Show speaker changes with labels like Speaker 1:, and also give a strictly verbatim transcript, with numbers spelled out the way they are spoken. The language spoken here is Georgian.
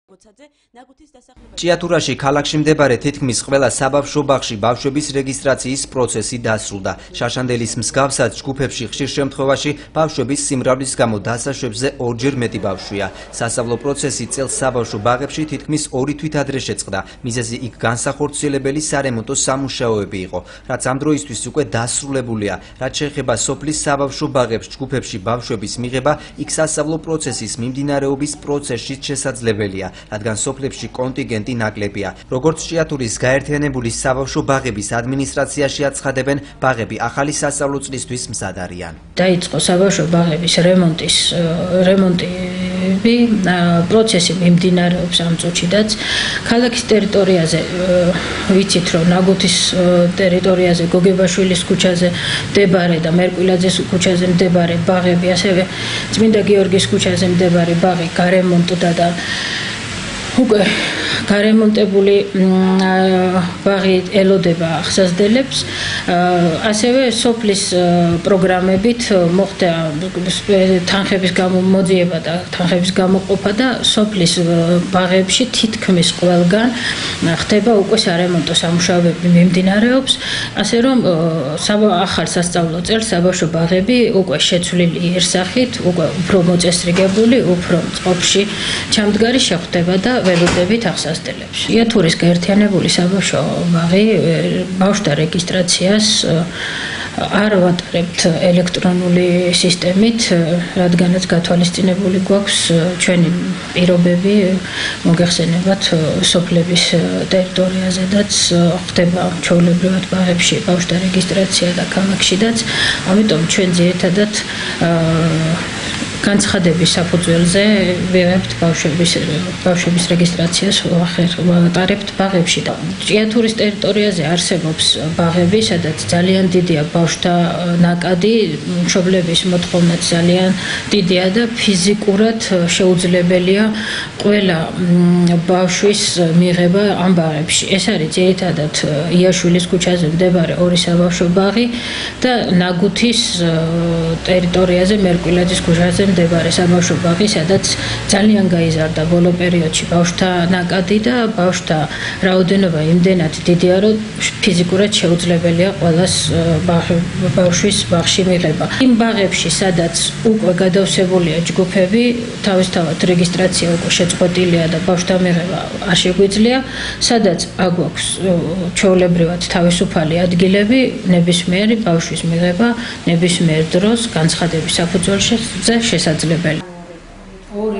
Speaker 1: ჭიათურაში ქალაქში მდებარე თითქმის ყველა საბავშვო ბაღში ბავშვების რეგისტრაციის პროცესი დასრულდა. შაშანდელის მსგავსად ჯგუფებში ხშირ შემთხვევაში ბავშვების სიმრავლის გამო დასაშვებზე ორჯერ მეტი ბავშვია. სასწავლო პროცესი წელს საბავშვო ბაღებში თითქმის ორი თვით ადრე შეწყდა. მიზეზი იქ განსახორციელებელი სარემონტო სამუშაოები იყო, რაც ამ დროისთვის უკვე დასრულებულია. რაც შეეხება სოფლის საბავშვო ბაღებს, ჯგუფებში ბავშვების მიღება იქ სასწავლო პროცესის მიმდინარეობის პროცესში შესაძლებელია. რადგან სოფლებში კონტინგენტი ნაკლებია. როგორც ჭიათურის გაერთიანებული საბავშვო ბაღების ადმინისტრაციაში აცხადებენ, ბაღები ახალი სასწავლო წლისთვის მზად არიან.
Speaker 2: დაიწყო საბავშვო ბაღების რემონტის რემონტები პროცესი მიმდინარეობს ამ წუთშიდაც. ქალაქის ტერიტორიაზე ვიცით, რომ ნაგუთის ტერიტორიაზე გოგებაშვილის ქუჩაზე მდებარე და მერკვილაძის ქუჩაზე მდებარე ბაღები, ასევე წმინდა გიორგის ქუჩაზე მდებარე ბაღი გარემონტდა და უკვე გარემონტებული ბაღი ელოდება აღსაზრდელებს. ასევე სოფლის პროგრამებით მოხდა თანხების გამოძიება და თანხების გამოყოფა და სოფლის ბაღებში თითქმის ყველგან ხდება უკვე სარემონტო სამუშაოები მიმდინარეობს. ასე რომ ახალ სასწავლო წელს საბავშვო ბაღები უკვე შეცვლილი იერსახით, უკვე უფრო მოწესრიგებული, უფრო წყობაში ჩამდგარი შეხვდება და ველოდებით აღსაზრდელებს. ჭიათურის გაერთიანებული საბავშვო ბაღი ბავშვთა რეგისტრაციას არ ვატარებთ ელექტრონული სისტემით, რადგანაც გათვალისწინებული გვაქვს ჩვენი პირობები მოგეხსენებათ სოფლების ტერიტორიაზედაც ხდება ჩვეულებრივად ბაღებში ბავშვთა რეგისტრაცია და ქალაქშიდაც, ამიტომ ჩვენ ძირითადად განცხადების საფუძველზე ვიღებთ ბავშვების ბავშვების რეგისტრაციას ვატარებთ ბაღებში და ჭიათურის ტერიტორიაზე არსებობს ბაღები, სადაც ძალიან დიდია ბავშვთა ნაკადი, მშობლების მოთხოვნაც ძალიან დიდია და ფიზიკურად შეუძლებელია ყველა ბავშვის მიღება ამ ბაღებში. ეს არის ძირითადად იაშვილის ქუჩაზე მდებარე ორი საბავშვო ბაღი და ნაგუთის ტერიტორიაზე მერკვილაძის ქუჩაზე მდებარე საბავშვო ბაღი, სადაც ძალიან გაიზარდა ბოლო პერიოდში ბავშვთა ნაკადი და ბავშვთა რაოდენობა იმდენად დიდია, რომ ფიზიკურად შეუძლებელია ყველას ბავშვის ბაღში მიღება. იმ ბაღებში, სადაც უკვე გადავსებულია ჯგუფები, თავისთავად რეგისტრაცია უკვე შეწყვეტილია და ბავშვთა მიღება არ შეგვიძლია, სადაც აგვაქვს ჩვეულებრივად თავისუფალი ადგილები, ნებისმიერი ბავშვის მიღება ნებისმიერ დროს განცხადების საფუძველზე შესაძლებელი. ორი